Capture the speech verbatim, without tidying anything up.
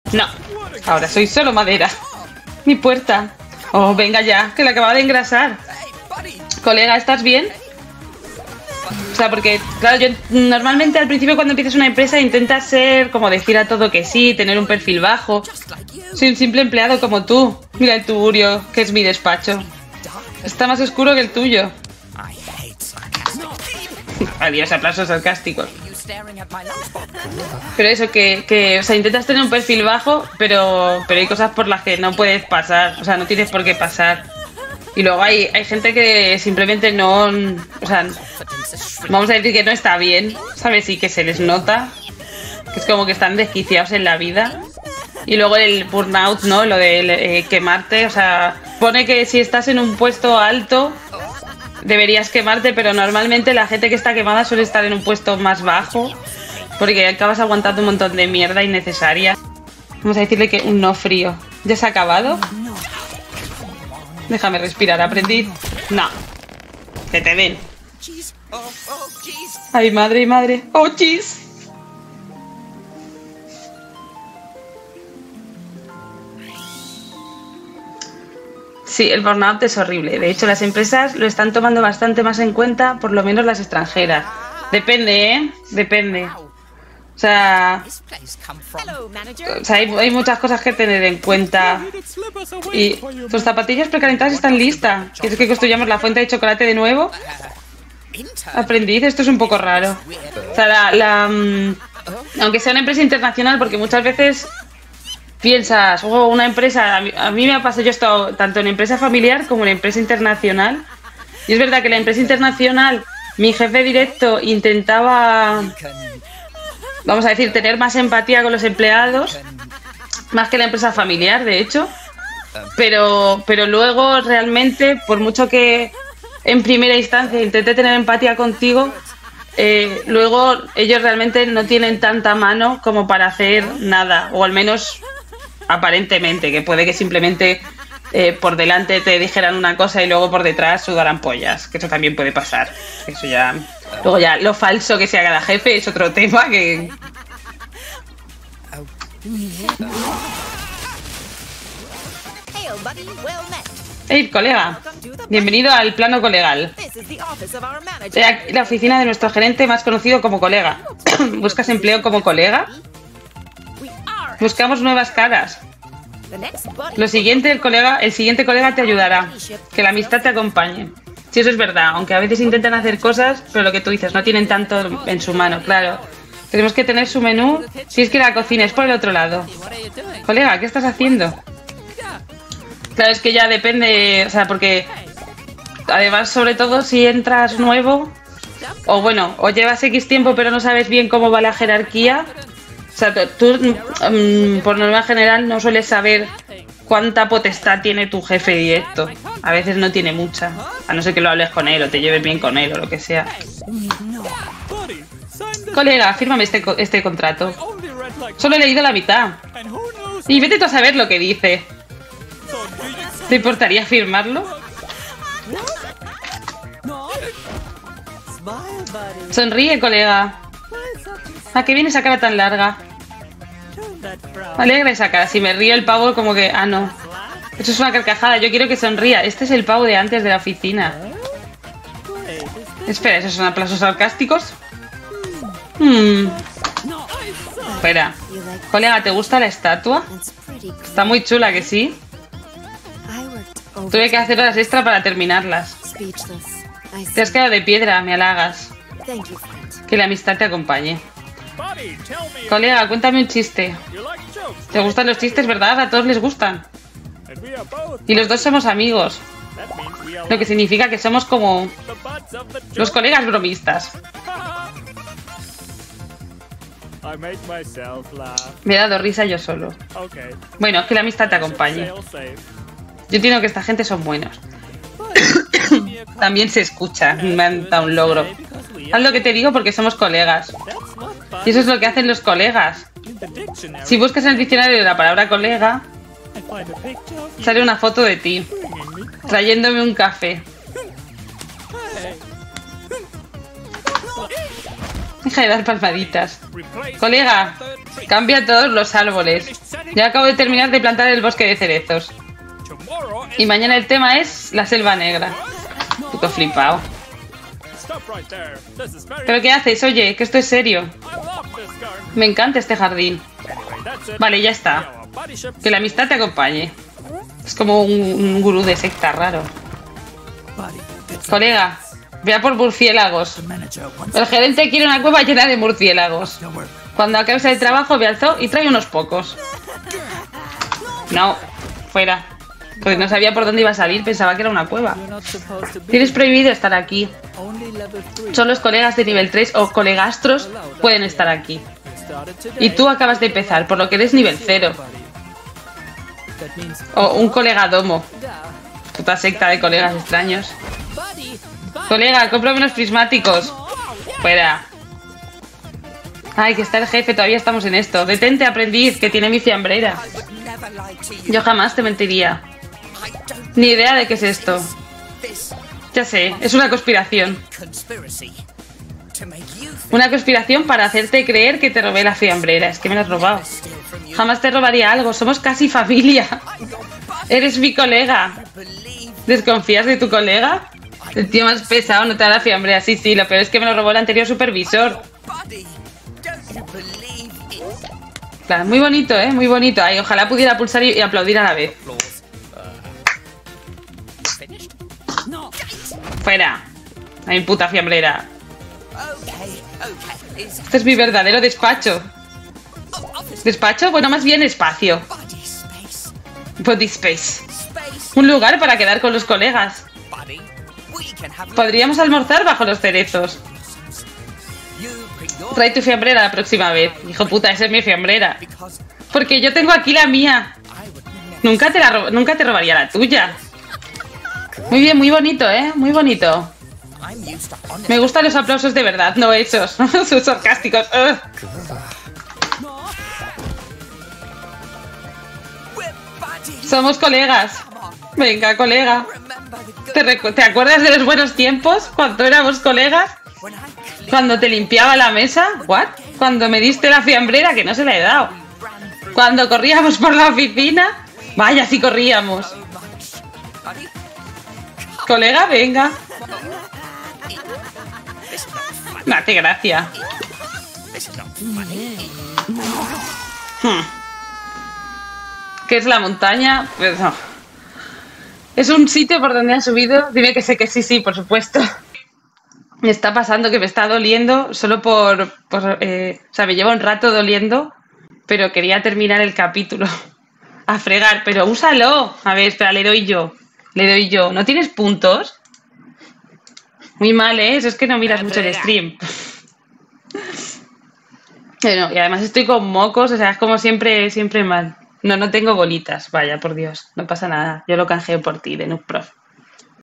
No, ahora soy solo madera. Mi puerta. Oh, venga ya, que la acababa de engrasar. Colega, ¿estás bien? O sea, porque, claro, yo normalmente al principio cuando empiezas una empresa intentas ser, como decir a todo que sí, tener un perfil bajo. Soy un simple empleado como tú. Mira el tuburio, que es mi despacho. Está más oscuro que el tuyo. Adiós, aplausos sarcásticos. Pero eso, que, que, o sea, intentas tener un perfil bajo, pero, pero hay cosas por las que no puedes pasar. O sea, no tienes por qué pasar. Y luego hay, hay gente que simplemente no... O sea, vamos a decir que no está bien, ¿sabes? Y que se les nota. Que es como que están desquiciados en la vida. Y luego el burnout, ¿no? Lo de eh, quemarte. O sea, pone que si estás en un puesto alto deberías quemarte, pero normalmente la gente que está quemada suele estar en un puesto más bajo. Porque acabas aguantando un montón de mierda innecesaria. Vamos a decirle que un no frío. ¿Ya se ha acabado? Déjame respirar, aprendiz. No. Que te den. Ay, madre y madre. ¡Oh, chis! Sí, el burnout es horrible. De hecho, las empresas lo están tomando bastante más en cuenta, por lo menos las extranjeras. Depende, ¿eh? Depende. O sea, o sea hay, hay muchas cosas que tener en cuenta. Y tus zapatillas precalentadas están listas. ¿Quieres que construyamos la fuente de chocolate de nuevo? Aprendiz, esto es un poco raro. O sea, la, la, um, aunque sea una empresa internacional, porque muchas veces piensas, oh, una empresa, a mí, a mí me ha pasado, yo he estado tanto en empresa familiar como en empresa internacional. Y es verdad que la empresa internacional, mi jefe directo intentaba... Vamos a decir, tener más empatía con los empleados, más que la empresa familiar, de hecho. Pero, pero luego, realmente, por mucho que en primera instancia intente tener empatía contigo, eh, luego ellos realmente no tienen tanta mano como para hacer nada. O al menos, aparentemente, que puede que simplemente eh, por delante te dijeran una cosa y luego por detrás sudaran pollas. Que eso también puede pasar. Eso ya... Luego ya, lo falso que sea cada jefe es otro tema que... Hey, colega. Bienvenido al plano colegal. La oficina de nuestro gerente más conocido como colega. ¿Buscas empleo como colega? Buscamos nuevas caras. Lo siguiente, el colega, el siguiente colega te ayudará. Que la amistad te acompañe. Sí, eso es verdad, aunque a veces intentan hacer cosas, pero lo que tú dices, no tienen tanto en su mano, claro. Tenemos que tener su menú, si es que la cocina es por el otro lado. Colega, ¿qué estás haciendo? Claro, es que ya depende, o sea, porque además, sobre todo, si entras nuevo, o bueno, o llevas X tiempo pero no sabes bien cómo va la jerarquía, o sea, tú, um, por norma general, no sueles saber cuánta potestad tiene tu jefe directo. A veces no tiene mucha, a no ser que lo hables con él o te lleves bien con él o lo que sea. Colega, fírmame este, este contrato. Solo he leído la mitad. Y vete tú a saber lo que dice. ¿Te importaría firmarlo? Sonríe, colega. ¿A qué viene esa cara tan larga? Me alegra esa cara. Si me río el pavo como que... Ah, no. Eso es una carcajada. Yo quiero que sonría. Este es el pavo de antes de la oficina. Espera, ¿esos son aplausos sarcásticos? Hmm. Espera. Colega, ¿te gusta la estatua? Está muy chula, ¿que sí? Tuve que hacer horas extra para terminarlas. Te has quedado de piedra, me halagas. Que la amistad te acompañe. Colega, cuéntame un chiste. ¿Te gustan los chistes, verdad? A todos les gustan. Y los dos somos amigos. Lo que significa que somos como los colegas bromistas. Me he dado risa yo solo. Bueno, que la amistad te acompañe. Yo entiendo que esta gente son buenos. También se escucha. Me han dado un logro. Haz lo que te digo porque somos colegas. Y eso es lo que hacen los colegas. Si buscas en el diccionario la palabra colega, sale una foto de ti trayéndome un café. Deja de dar palmaditas. Colega, Cambia todos los árboles. Ya acabo de terminar de plantar el bosque de cerezos. Y mañana el tema es la selva negra. Puto flipado. ¿Pero qué haces? Oye, que esto es serio. Me encanta este jardín. Vale, ya está. Que la amistad te acompañe. Es como un, un gurú de secta raro. Colega, vea por murciélagos. El gerente quiere una cueva llena de murciélagos. Cuando acabes el trabajo, ve al zoo y trae unos pocos. No, fuera. Pues no sabía por dónde iba a salir, pensaba que era una cueva. Tienes prohibido estar aquí. Solo los colegas de nivel tres o colegastros pueden estar aquí. Y tú acabas de empezar, por lo que eres nivel cero. O un colega domo. Puta secta de colegas extraños. Colega, cómprame unos prismáticos. Fuera. Ay, que está el jefe, todavía estamos en esto. Detente, aprendiz, que tiene mi fiambrera. Yo jamás te mentiría. Ni idea de qué es esto. Ya sé, es una conspiración. Una conspiración para hacerte creer que te robé la fiambrera. Es que me la has robado. Jamás te robaría algo, somos casi familia. Eres mi colega. ¿Desconfías de tu colega? El tío más pesado no te da la fiambrera. Sí, sí, lo peor es que me lo robó el anterior supervisor. Claro, muy bonito, ¿eh? Muy bonito. Ay, ojalá pudiera pulsar y, y aplaudir a la vez. Fuera. A mi puta fiambrera. Este es mi verdadero despacho. ¿Despacho? Bueno, más bien espacio. Body space. Un lugar para quedar con los colegas. Podríamos almorzar bajo los cerezos. Trae tu fiambrera la próxima vez. Hijo puta, esa es mi fiambrera. Porque yo tengo aquí la mía. Nunca te, la ro- nunca te robaría la tuya. Muy bien, muy bonito, ¿eh? Muy bonito. Me gustan los aplausos de verdad, no hechos. Sus sarcásticos. Ugh. Somos colegas. Venga, colega. ¿Te, ¿Te acuerdas de los buenos tiempos? Cuando éramos colegas. Cuando te limpiaba la mesa. ¿What? Cuando me diste la fiambrera, que no se la he dado. Cuando corríamos por la oficina. Vaya, sí corríamos. Colega, venga. Date gracia. Hmm. ¿Qué es la montaña? Pues no. ¿Es un sitio por donde han subido? Dime que sé que sí, sí, por supuesto. Me está pasando que me está doliendo solo por... por eh, o sea, me lleva un rato doliendo, pero quería terminar el capítulo. A fregar, pero úsalo. A ver, espera, le doy yo. Le doy yo. ¿No tienes puntos? Muy mal, ¿eh? Eso es que no miras mucho el stream. Bueno, y además estoy con mocos, o sea, es como siempre, siempre mal. No, no tengo bolitas, vaya, por Dios. No pasa nada. Yo lo canjeo por ti, de Noob Prof.